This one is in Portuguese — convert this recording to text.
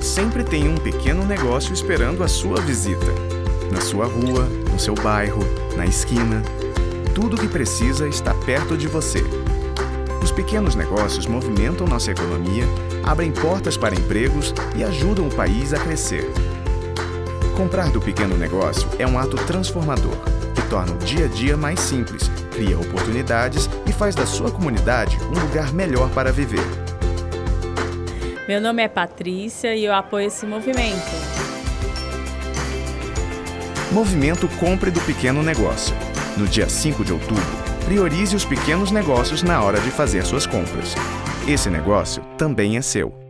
sempre tem um pequeno negócio esperando a sua visita. Na sua rua, no seu bairro, na esquina. Tudo o que precisa está perto de você. Os pequenos negócios movimentam nossa economia, abrem portas para empregos e ajudam o país a crescer. Comprar do pequeno negócio é um ato transformador, que torna o dia a dia mais simples, cria oportunidades e faz da sua comunidade um lugar melhor para viver. Meu nome é Patrícia e eu apoio esse movimento. Movimento Compre do Pequeno Negócio. No dia 5 de outubro, priorize os pequenos negócios na hora de fazer suas compras. Esse negócio também é seu.